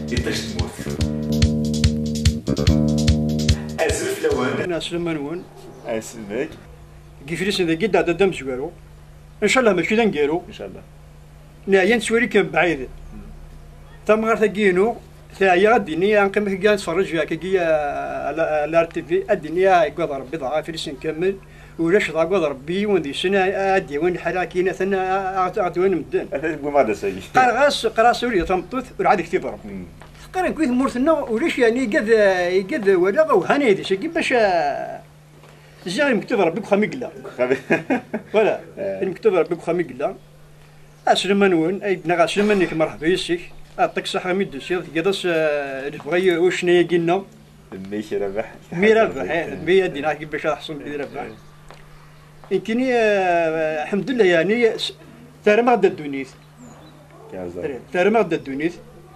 إنتاج تموت أزرف لوان أنا سلمان أسلمك كيف لسه ذا قد عدد دم زوارو إن شاء الله ماشي ذا نقالو إن شاء الله نايا نسوري كان بعيد تم غير ثقينو ثايا الدنيا نقيم كي نتفرج فيها كي على الار تي في الدنيا يقعد ربي ضعاف لسه نكمل ولاش ضاق ربي وندي سنة أدي وين حراكينا ثنا أعطوني مدن. أنا ما هذا سيء. قرا سوريا تمطوث والعاد كتير ضرب. قرا كويس مورثنا وليش يعني قد ولا وهاني هذي شيء باش الجاري مكتوب ربي بخامي قلا. ولا المكتوب ربي بخامي قلا. أسلم وين أي بنغا أسلم منك مرحبا يسيك. أعطيك صحة ميد سير قداش تبغي وش نيجينا. ميش ربح. مي ربح مي أدينا كي باش أحصل مي ربح. يمكنني الحمد لله يعني ترى ما غدا الدنيا ترى ما غدا الدنيا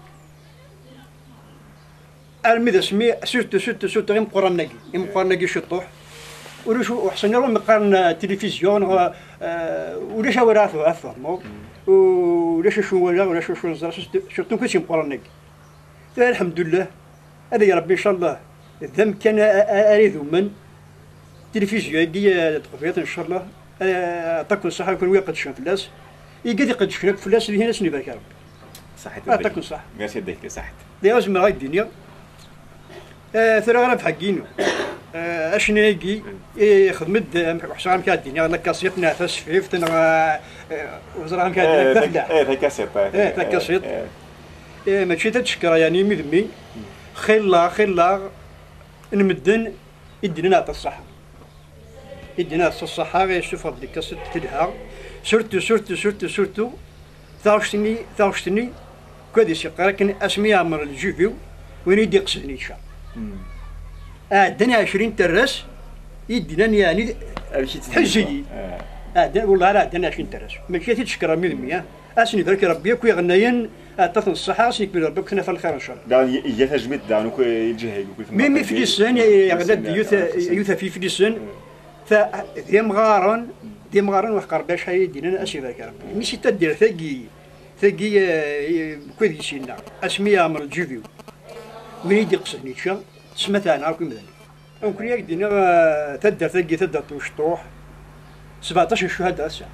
الميدا سمي سورتو غير مقارنة كي شطوح وليش وحسن يروح مقارن التلفزيون وليش وراه أفهمه وليش شو نزرع شرطو كلشي مقارنة الحمد لله هذا يا ربي إن شاء الله الذنب كان أريد من التلفزيون يجي تقبيط إن شاء الله أعطاكم الصحة يكون ويا قدشنا فلاس يقدر يقدشنا فلاس اللي هنا سني بارك ربي صحيت أعطاكم الصحة ميرسي ديك صحيت لازم غاية الدنيا ترى غراب حقينو أشنو يجي خدمت وحشا عم كاد الدنيا نكاسيت نافس فيف تنا وزرا عم كاد تفلح تكاسيت تكاسيت ماشي تتشكر يعني مذمي خلا نمدن يدينا نعطي الصحة يدينا الصحة غير شوف هاد الكاسيت تدها سورتو ثاوشتني كودي سيقرا لكن اسمي عمر الجوفيو وين يدي قصدني شا دنا 20 تراس يدينا يعني حجي والله لا دنا 20 تراس ماشي تشكر مية اسني ذلك ربي كوي غناين تعطينا الصحة اسني كبير ربي كنا في الخير ان شاء الله دان يتهجمت دانو كوي الجهيل مي في السن يغدد يوثا في السن فدي مغارن وحقر باش يدينا اسي ذلك ربي ماشي تدير ثقي كويس يسينا اسمي عمر الجوفيو وين يدي قصدني شا سمعت انا راكم مثلا ممكن يدينا تدر توشطوح 17 شهداء الساعه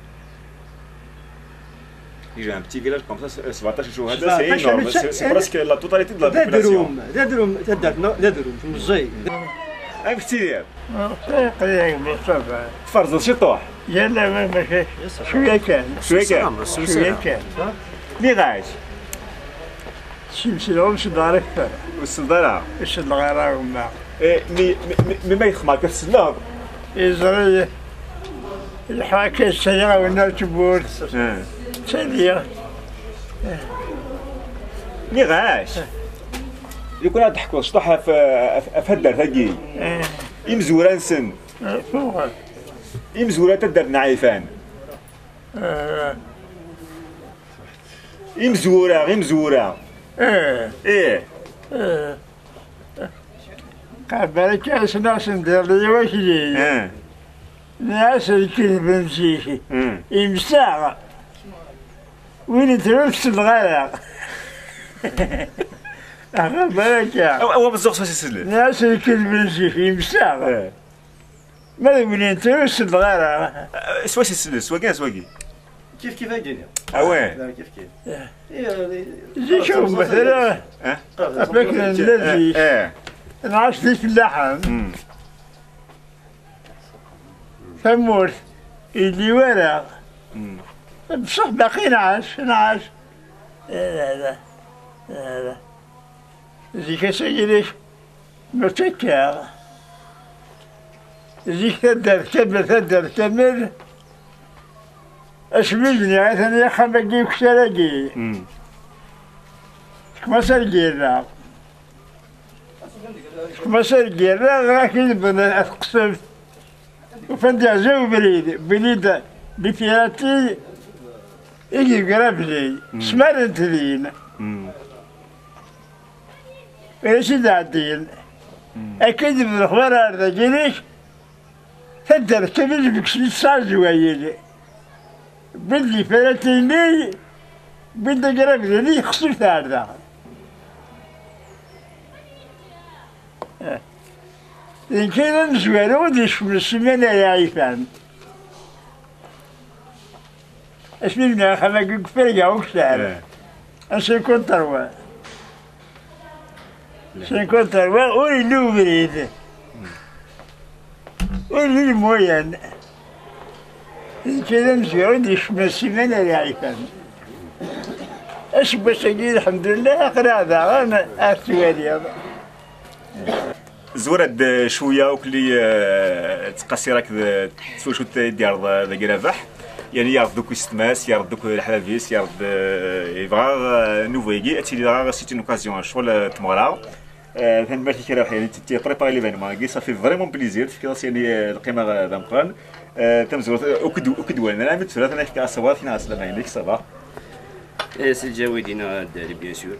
يجي un petit village comme ça 17 شهداء c'est énorme c'est presque la totalité de la population دادروم في الزي هاك كثير قليل مصطفى تفرزوا شطوح يلا ما مشيش شويه كان لي غايش سلسلة وصدارك والصدارة الصدارة وما ما يخمر كالسلاغ إزرائيل الحاكة السيارة والناس تبور سريع لي غايش يكون هاد تحكوا شطحها في هدر ثقي يمزوران سن يمزوران تدر نعيفان يمزورا ايه قبل كاس ناس ندير لي واش لي ناس الكذب نمشي يمساغ وين تروح الغرق بالك هو بالزوق ساسي ناس الكذب نمشي يمساغ ما وين تروح الغرق سواسي سواقي كيف هيدي وين كيف زي شوف مثلا فكرة الذي نعاش في اللحم ثمور اللي ورا بصح باقي نعاش لا زيك سيدي متكا زيك تدر كمل أشملني عثني خمجي وكسرجي كما سرجينا غاكي بنا أتقسم وفندع زو بريد بفياتي يجي قرب لي سمرت لينا ايش دادين أكيد من الأخبار هذا جينيش فندر كمل بكسي ساجي ويلي بدي فلاتيني بدي قرب لي خصوص هذا إن كان نزوالو غادي من السمانة يا عيفان اسمي من خلاك كفاية وكسار أسيكون تروى سيكون تروى ويلو بريد ويلو المويان إن كان نزوالو غادي من السمانة يا عيفان أسبوع سجيد الحمد لله أقرأ هذا أنا أكتوالي هذا زورد شويه وكلي تقاسي راك تفوشو ديال ذاك ربح يعني يعرض دوك يستماس يعرض دوك الحلافيس يعرض يبغى نوفيغي اتي راه سيت اون اوكازيون شغل تمغرا فين ماشي كي راح يعني تي بريباري ليفينمون كي صافي فريمون بليزير في يعني القيمه ذا مقران تمزور وكدوان انا عملت ثلاثه انا كي اصوات هنا اسلام عليك صباح سي الجوادينا الداري بيان سور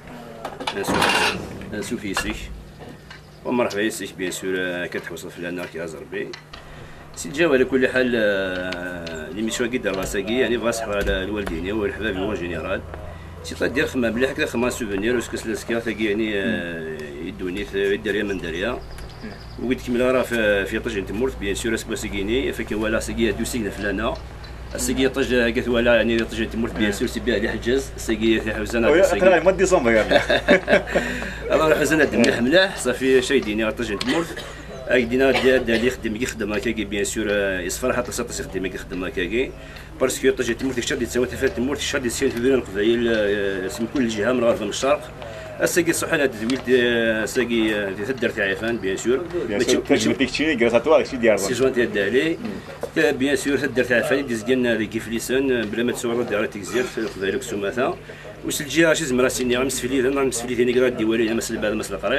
سوفي سيك ومرحبا يسيك بيان سور كتحوصل في لنا كي ازربي سي الجو على كل حال ليميسيون كي دار راساكي يعني بغا صحرا على الوالدين والحباب اون جينيرال سي طادير خما مليح هكذا خما سوفونير وسكس لاسكا ثاقي يعني يدوني الدريه من دريه وقلت كمل راه في طجن تمورت بيان سور اسبا سيكيني فكان ولا سيكي دو سيكنا فلانا السيكي طج قالت ولا يعني طجن تمورت بيان سور سي بها لي حجاز السيكي في حوزانه وي ما ديسمبر يعني الله حوزانه مليح مليح صافي شايديني طجن تمورت دينا ديال يخدم يخدم هكاكي بيان سور يصفر حتى ساطس يخدم يخدم هكاكي باسكو طاجي تمورت الشاد يتساوى تفات تمورت الشاد يسير في بلاد القبائل اسم كل جهه من الغرب من الشرق الساقي صحن هذا الزويل ساقي تدر تاع عفان بيان سور ماشي تيكتشيني كراساتوار شي ديال سي جوان تاع الدالي بيان سور تدر تاع عفان ديز ديالنا اللي كيف لسان بلا ما تصور ديال تيكزير في القبائل كسوماثا وسلجي شي زمرا سيني غمسفلي انا غمسفلي ثاني كرا ديوالي مسل بعد مسل قريب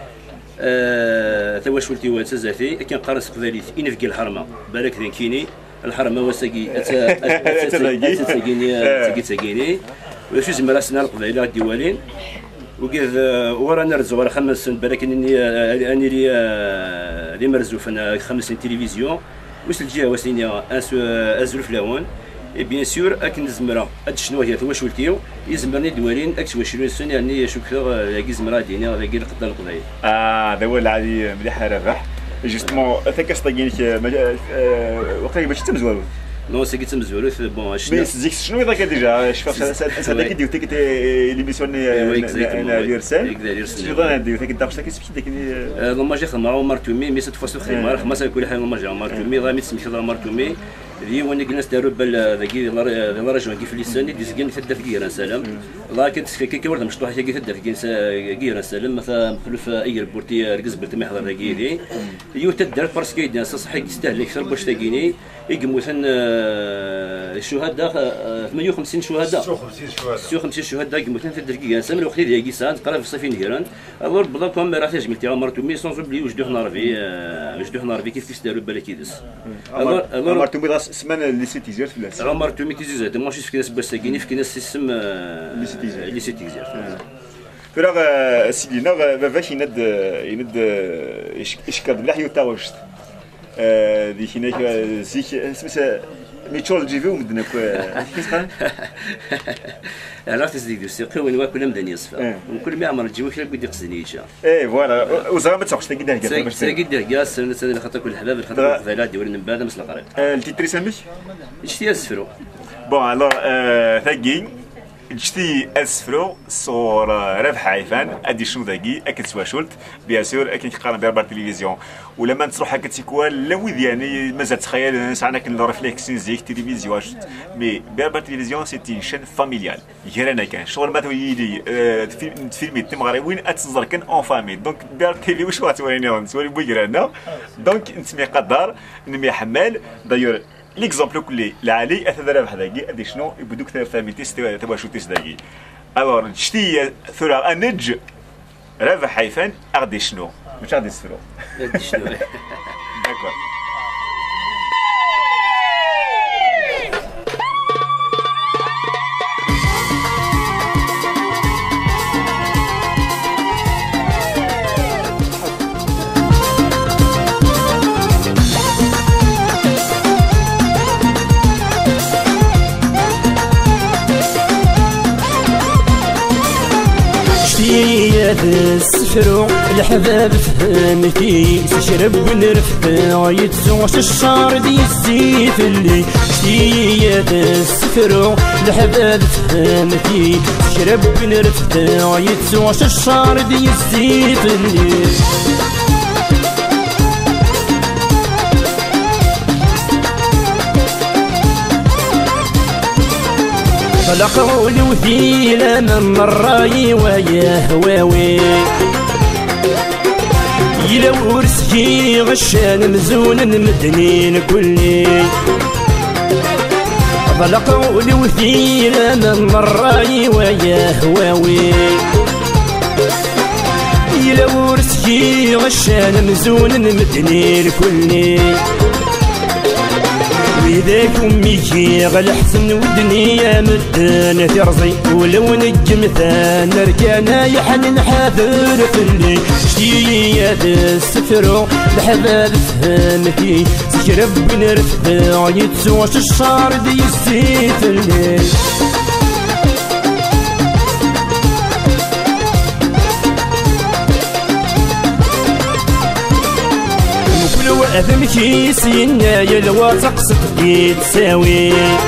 ثوا شولتي واتزاتي كان قارس قباليت ينفق الحرمه بالك ذين كيني الحرمه وساقي تساقيني وشو زمرا سنا القبائل ديوالين وكيف ورانا رزو ورا 5 سنين بالك اني لي مرزوف انا 5 سنين تلفزيون وسلجي وسيني ازول فلاون اي بيان سور اكن زمرا هاد شنو هي ثوا شولتيو يزمرني دوالين اكس 20 سنه يعني شكرا لاقي زمرا دينا لاقي القدر القضايا هذا هو العادي مليح ربح جوستمون ثاك طاقينك وقيلا باش تمزوالو نو سي كيتم زولوث بون شنو مي زيك شنو ذاك ديجا هذاك ديو تيك ليميسيون ديال شنو ظن ديو تيك دابش تاك سبتي داك لما جا خدمه عمر تومي مي ست فاصل خدمه خمس كل حاجه لما جا عمر تومي ضامي تسمي عمر تومي ذي وانا جلست داروا بال ذاكي لا رجل كيف لساني ديزكين تدف كيران سلام لا كنت كي ورد مشطوح كي تدف كيران سلام مثلا مخلف اي ريبورتي ركز بلت ما يحضر ذاكي ذي يو تدار باسكو يدنا صحي يستاهل اكثر باش تاكيني يقموثن الشهداء 58 شهداء 56 شهداء يقموثن في الدقيقه سام الوقت اللي كيسان قرا في صيفين هيران الور بلاكم راه تجملتي عمرتو مي سون بلي وجدوه نارفي كيف داروا بالكيدس عمرتو مي سمانه اللي سيتيزير في الناس عمرتو مي تيزير ماشي في كناس بساكيني في كناس سيستم اللي سيتيزير فراغ سيدينا فاش يند يشكر بلا حيوتا وشت ديك هناك زيك سميتها ميتشول جيفي ومدنا كيسخان عرفت زيك السيقي وين واكل مدني يصفى وكل ما عمر الجو كي بده يخزني يجا اي فوالا وزعما ما تسوقش تاكي داك باش تاكي داك سنه خاطر كل الحباب خاطر الفيلات ديال من بعد مثل القريب التيتري ساميك شتي اسفرو بون الوغ ثاكي جتي اسفرو صور ربح عيفان ادي شنو ذاكي اكل سوا شولت بيان سور اكن كيقارن بيربار تلفزيون ولما تروح هكا تيكوا لويد يعني مازال تخيل ساعنا كن ريفليكس زيك تلفزيون مي بيربار تلفزيون سيتي شين فاميليال غير كان شغل ما يجي تفيلمي تمغري وين اتزر كان اون فامي دونك بير تيفي واش غاتورينا نسولي بويرانا دونك نسمي قدر نمي حمال دايور ليكزومبل كلي العالي اثر ربح ذاكي ادي شنو يبدوك فاميتيس تبغى شو تيس ذاكي الوغ شتي ثرا انج ربح حيفان اغدي شنو مش غادي يسفرو غادي شنو داكور السفرو الحباب فهمتي تشرب ونرفع يتسوش الشعر دي السيف اللي شتية السفرو الحباب فهمتي تشرب ونرفع يتسوش الشعر دي السيف اللي طلقوا الوثيلة من الراي ويهواوي يلو رسكي غشان مزون مدنين كلي طلقوا الوثيلة من الراي ويهواوي يلو رسكي غشان مزون مدنين كلي وإذاك أمي غالحسن ودنيا مدن ترزي ولو نجم ثان ركانا يحن حاضر في اللي شتية السفرو الحباب فهمتي سكرب نرفع يتسوش الشعر دي السيف اللي وأثم كيسينا يلوى تقصد يتساوي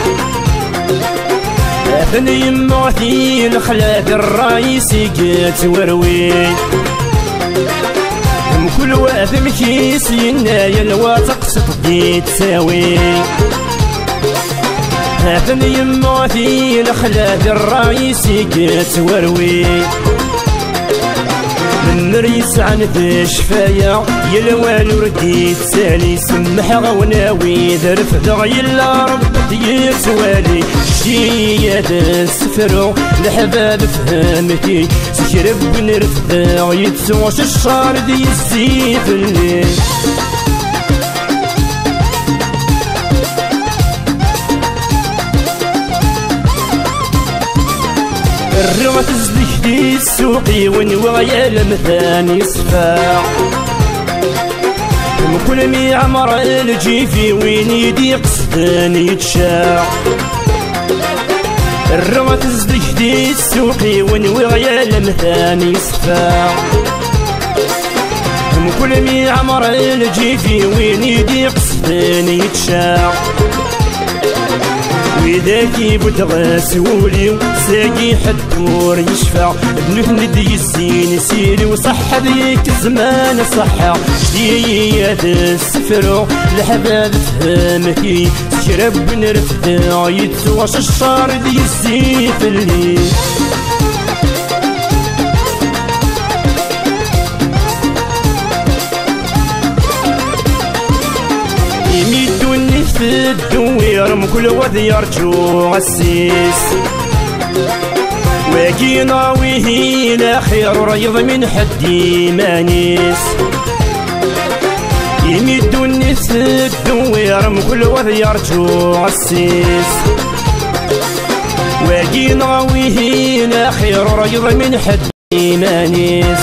أثن يمعثي الخلاف الرئيسي قيت وروي كل وأثم كيسينا يلوى تقصد يتساوي أثن يمعثي الخلاف الرئيسي قيت وروي من ريس عن شفايا يلوان ورديت سالي سمح غوناوي ذرف دغي الا ربي يتوالي شتية السفرو الحباب فهمتي سكرب ونرفع يتسوش الشعر دي السيف اللي الرغة تزدك دي السوقي ونوايا المثاني صفا كل مي عمر الجيفي وين يدي قصدان يتشاع الرغة تزدك دي السوقي ونوايا المثاني صفا كل مي عمر الجيفي وين يدي قصدان يتشاع وذاك يبدغ سولي ساقي حدور يشفع ابنه ندي الزين سيري وصحة ذيك الزمان صحة شتية السفرو الحباب فهمتي سكرب نرفع يتسوش الشعر دي السيف اللي يمدوني في الدوير مكل وذ يرجو غسيس واقي ناويه الاخير ريض من حدي مانيس يمدوني في الدوير مكل وذ يرجو غسيس واقي ناويه الاخير ريض من حدي مانيس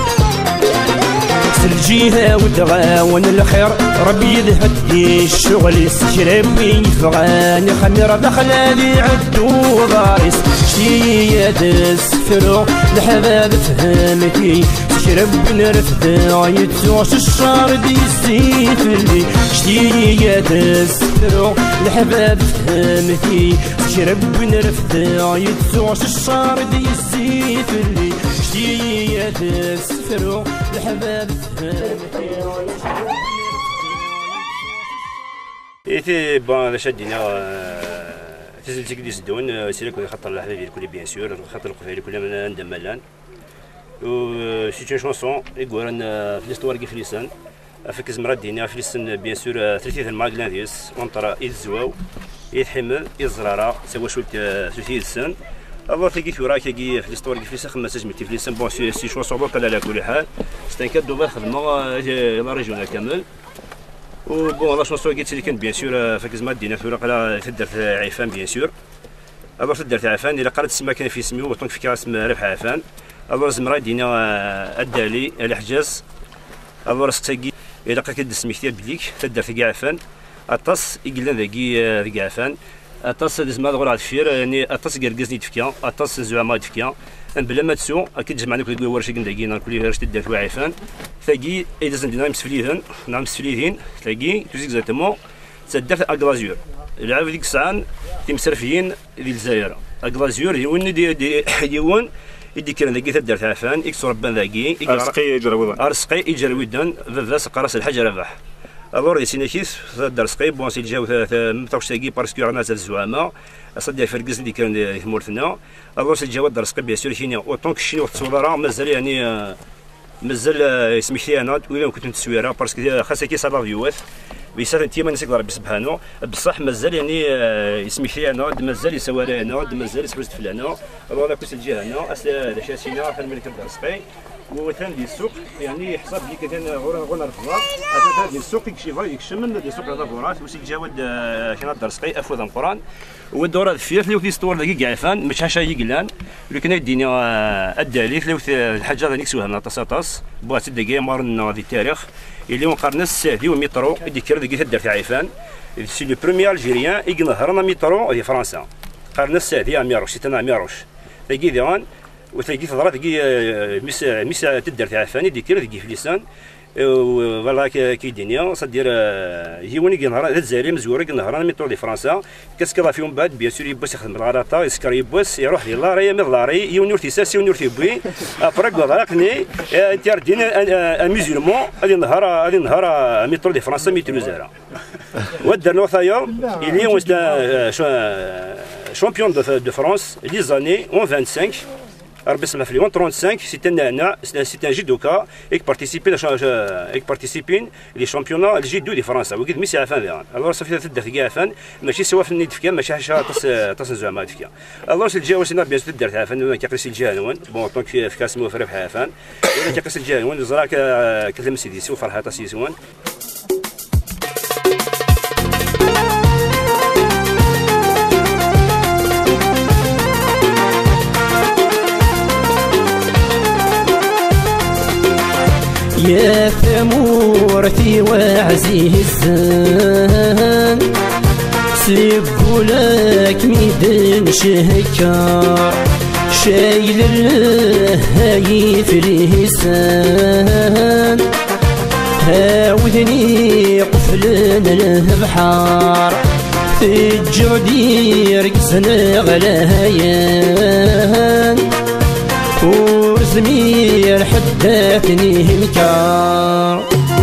الجهة ودغاون الخير ربي يذهدي الشغل سكرب يفغاني خميرة دخلالي عدو ضارس شتية السفرو الحباب فهمتي سكرب نرفع يتسوش الشعر دي السيف اللي شتية السفرو الحباب فهمتي سكرب نرفع يتسوش الشعر دي السيف اللي شتية السفرو الحباب إيتي بون شادينا تزلتك دي سدون سيرك خاطر الحبايب الكل بيان سور خاطر القفايل كلها من عند مالان و سيتي شونسون يقولن في ليستوار كيف لسان فك زمرا دينا في لسان بيان سور ثلاثه الماغلان ديس اونطرا يتزواو يتحمل يزرارا سوا شويه ثلاثه السن الله تلقي في وراك تلقي في ليستوار كيف لسان خمسه جمتي في لسان بون سي شوا صعوبه على كل حال سي ان كادو باخذ لا ريجيون كامل و بون لا شونسون قلت لي كانت بيان سور فك زمرا دينا في وراك لا تدرت عفان بيان سور الله تدرت عفان الا قرات السما كان في سميو وطنك في اسم ربح عفان الله زمرا دينا الدالي الحجاز الله راسك تلقي الا لقاك السميتير بديك تدرت كاع عفان اطاس يقلنا ذاكي عفان اطاس زعما غور على الفير يعني اطاس كركزني تفكا اطاس زعما تفكا بلا ما تسو اكيد جمعنا كل ورشه كنداكينا كل ورشه دات واعفان ثاقي اذا زندنا مسفليهن نعم مسفليهن ثاقي تو اكزاكتومون تدافع اكلازيور العاب ديك الساعه تيمسرفيين ديال الجزائر اكلازيور يون دي يون يدي كان ذاكي تدار عفان اكس ربان ذاكي ارسقي يجرى ودان ارسقي يجرى ودان فاس قراص الحاج رباح الور يسينا كيس دار سقي بون سي جاو متاوش تاكي باسكو رانا تاع الزعماء صدق فرقز اللي كان مورثنا الور سي جاو دار سقي بيان سور كاين اوطون كشي وقت الصوره مازال يعني مازال اسمي انا ولا كنت نتسويرها باسكو خاصها كي صار فيوات ويسال انت ما نسيك ربي سبحانه بصح مازال يعني اسمي انا مازال يسوى انا مازال يسوس فلانا الور كنت الجهه انا اصل شاسينا في الملك دار سقي وثاني ديال السوق يعني حساب لي كان غور الخضار هذا ديال السوق يكشم من ديال السوق هذا فورات وسي جاود كان دار سقي افوض القران والدور الفير اللي في ستور ذاك كاعفان مش حاشا يقلان اللي كان يدينا الداليث لو الحاجه هذيك سوها طاس بوات دقيقه مارنا في التاريخ اللي مقارنه السادي ومترو اللي كان ذاك دار في عيفان سي لو بروميير الجيريان يقنهرنا مترو في فرنسا قارنه السادي اميروش سيتنا اميروش ذاك ديوان وثلاقي تضرب ثقي ميس تدار تاع عفاني ديكير ثقي في اللسان فوالا كي دنيا صدير هيوني كنهار هاد الزاري مزوره كنهار ميترو دي فرنسا كاسكلا فيهم بعد بيان سور يبوس يخدم الغلطه يسكر يبوس يروح للاري من لاري يونيور تيساس يونيور تيبوي ابرك غلقني تيردين اميزيرمون هادي النهار ميترو دي فرنسا ميترو زارا ودار نوثايا اللي هو شامبيون دو فرانس لي زاني 25 ربي يسمح في 35 سي ان جيدوكا اك بارتيسيبين لي شامبيونا الجيدو دي فرنسا وكيد ميسي عفان ديال الوغ صافي تدخل في عفان ماشي سوا في النيد فكا ماشي حاجه تص زعما فكا الوغ سي الجاوسنا بيان سور دارت عفان كيقيس الجهنون بون طونك في كاس مو فرح عفان ولا كيقيس الجهنون زراك كلم سيدي سو فرحه تاسيسون يا ثمورتي وعزيزان سيقولك ميدن شهكار شايل الهاي في الهسان هاودني قفلن البحار في الجودي رقصنا غلايان وزمير حداتني الكار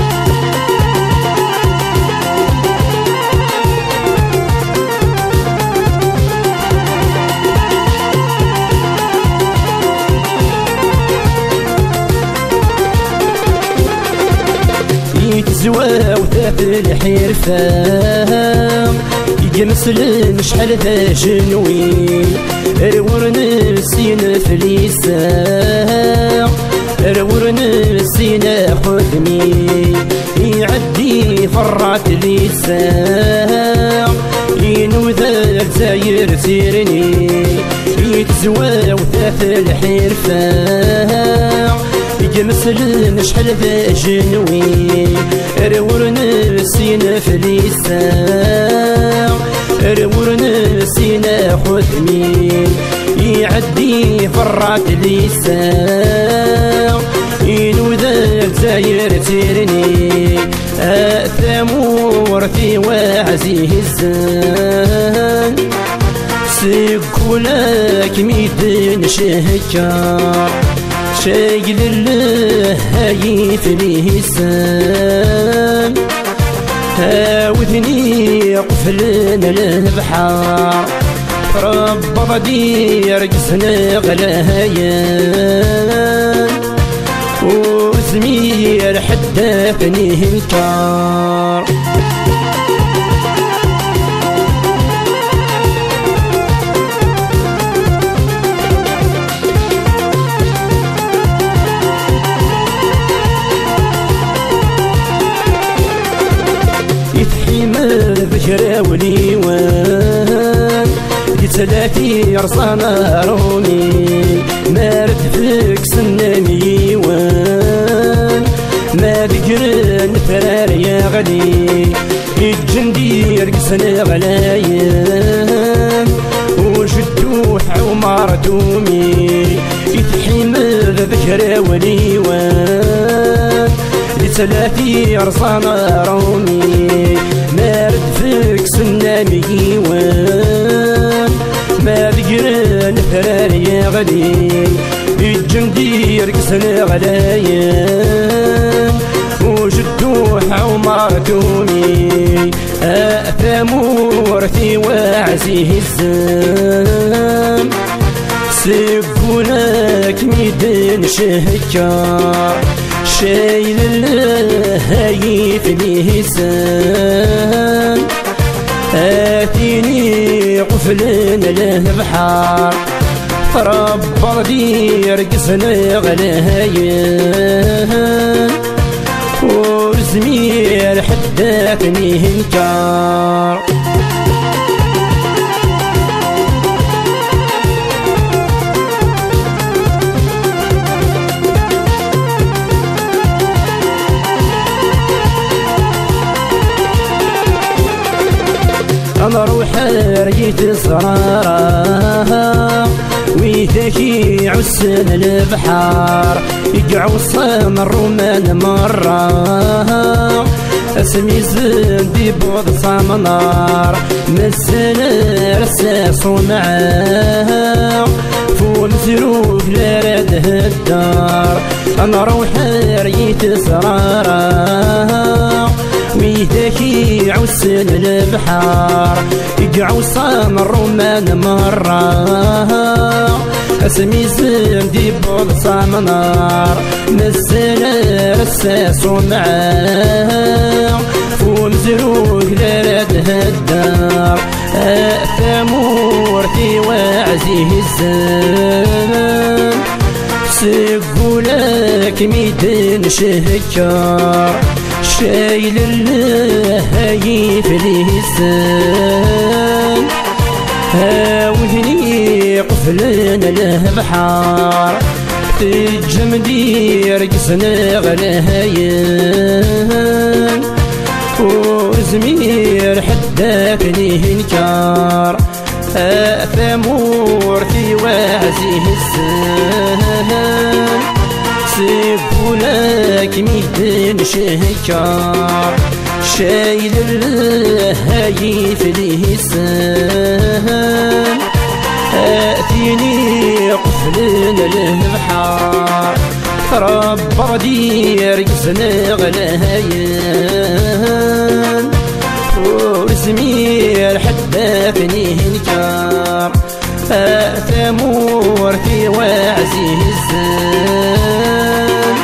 يتزوى وثاث الحرفان يجمسلن شحال ذا جنوين رورن السين فليسان رورن السين خدمي يعدي فرات لسان ينوذا الجزاير سيرني يتزوى وثاث الحرفان يجمسلن شحال ذا جنوين رورن السين فليسان رورن السين خدمي يعدي فرات لسان ينوذا الجزاير تيرني ثمورتي وعزيزان سيقولك ميدن شهكار شايل الهاي في الهسان هاوذني قفلن البحار رب دير قسنا غلايان وزمير حداثني الكار بجراولي وان ثلاثي رصانا رومي مارد فيك سناني وان ما بقرن فرار يا غلي الجندي رقصنا غلايا مردومي يتحمل ذكرى وليوان لثلاثي رصانا رومي مارد فيك سنامي يوان ما ذكرى نفرار يا غلي الجندي رقصنا غلايان وجدوح ومرتومي ثمورتي وعزيه الزام سيقولك ميدان شهكار شايل الهاي في الهزام آتيني قفلنا له بحار ربر دي رقصنا غلايان وزمير حداتني هنكار أنا روح ريت الصرارة ويتكي عسن البحار يقعوصن الرومان مرة اسمي زندي بود صامنار مسن رساس ومعاه فول زروق لرده الدار انا روح ريت سرارة ويتكي عسن البحار يقعوصن الرومان مرة اسمي زندي بود صامنار مسن رساس ومعاه فول زروق لرده الدار ثمورتي وعزيه الزمان سيقولك ميدان شهكار شايل الهاي في الهزان هاوذني قفلنا له بحار تجمدي رقصنا غلايان وزمير حداكني هنكار ثمورتي وعزيه الزمان سيقولك ميدان شهكار شايل الهاي في الهزان آتيني قفلنا له بحار ربر دي رقصنا غلايان وزمير حداثني هنكار ثمورتي وعزيه الزان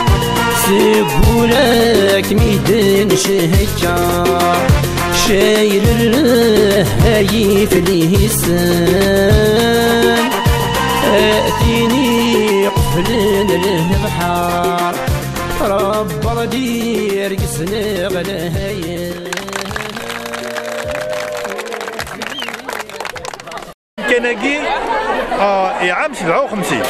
سيقولك ميدان شهكار شايل الهاي في الهزان آتيني قفلنا له بحار ربر دي رقصنا غلايان كناكي عام 57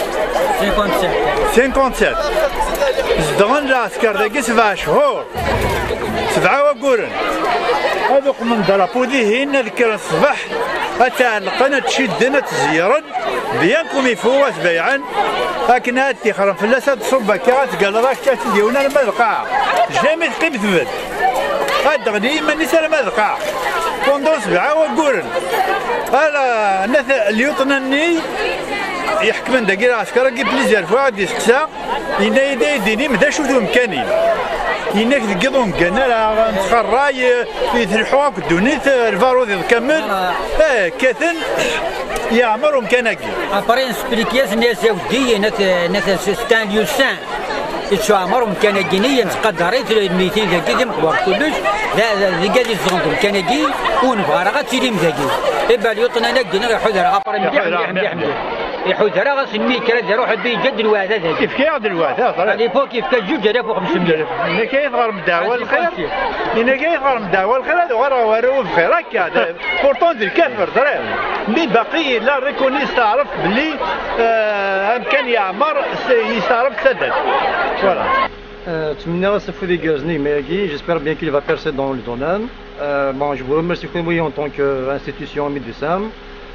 57 زدغن العسكر داكي 7 شهور 7 وقورن هذوك من درابو ذهين ذكر الصباح أتعلقنا تشدنا تزيرن بيان كوم يفوت بيعا لكن هاتي خرم فلاسة تصب كات قال راك تديونا المذقع جامي تقيب ثبت هاد غني ماني سال المذقع كوندو 7 وقورن هذا نث اليوطنني يحكم داكي العسكر كي بليزير فواحد يسقسا ينا يديني مدا شو ذو مكانين يناك تقضوا مكانا راه نتخراي في الحواك الدونيت الفارود يكمل كاثن يعمر مكاناكي ابري نسبليكياس الناس ودي ناس ستان ليو سان شو عمر مكاناكي نيه نتقدريت الميتين داكي مقبر كلش لا قال لي زغندو مكاناكي ونبغى راه غتيري مزاكي إبا اليوطن أنا قلنا حذر أبري مليح يحوز راه غاسمي كرا روح بي جد الواد هذا كيف كيعد الواد هذا اللي فوق كيف كان 2500 هنا كيظهر من دعوة الخير هنا كيظهر من دعوة الخير هذا وراه بخير هكا بورتون ديال الكافر درا مي باقي لا ريكوني يستعرف بلي امكان يعمر يستعرف سدد فوالا Tumina Safoudi Gazni Mergui, j'espère bien qu'il va percer dans le domaine. Bon, je vous remercie en tant qu'institution médecin.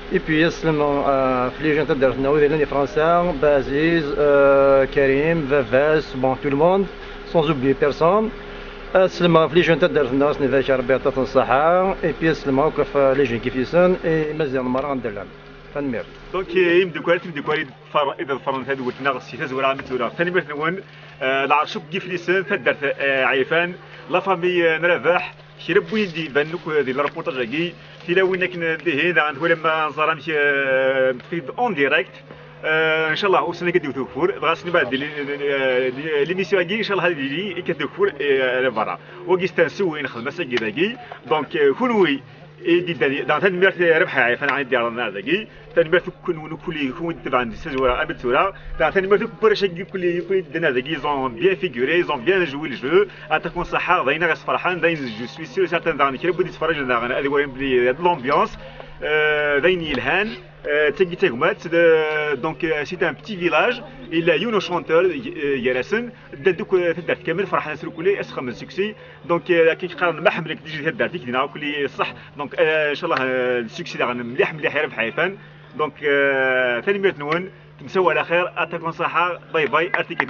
اي بي يسلم في لي جون تاع درتنا وذي فرنسا بازيز كريم فافاس بون تو الموند سون اوبلي بيرسون. سلم في لي جون تاع درتنا سني ذاك ربي يعطيهم الصحة. اي بي يسلم هكا في لي جون كيف يسن مزيان المرة غندير لهم فنمير. دونك يمدو كوالي اذا فرنت هذو ولتنا سي تزورا متورا ثاني مرت نون العرشوك كيف ليسن تدرت عيفان لا فامي نربح شرب ويدي بانوك هذه الريبورتاج كي في وين كنا هنا عند لما نزار مشي في اون ديريكت ان شاء الله وسنا كديو توفور غاسني بعد ليميسيون كي ان شاء الله هذه كدوفور برا وكيستنسو نخدم مساكي كي دونك كونوي دان تنميرت ربح عيفان عندي ديالنا ذاكي تنميرت كون كل تبع سيزورا ابتورا دان تنميرت برشا كل دنا ذاكي زون بيان فيغوري زون بيان جوي الجو اتكون صحه ضينا غاس فرحان داين جو سوي سير سارتان دان كي بدي تفرج لنا هذه وين بلي لومبيونس داين يلهان تاكي تاكمات دونك سي ان بتي فيلاج الا يونو شونتور يراسن دوك تدارت كامل فرحنا سير كلي اسخم من سكسي دونك كي قارن ما حملك تجي تدارت كينا كلي صح دونك ان شاء الله السكسي دا مليح مليح يربح عيفان دونك ثاني ميرت نون تمسوا على خير اتكون صحه باي باي ارتيكت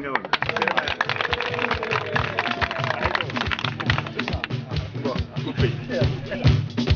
نون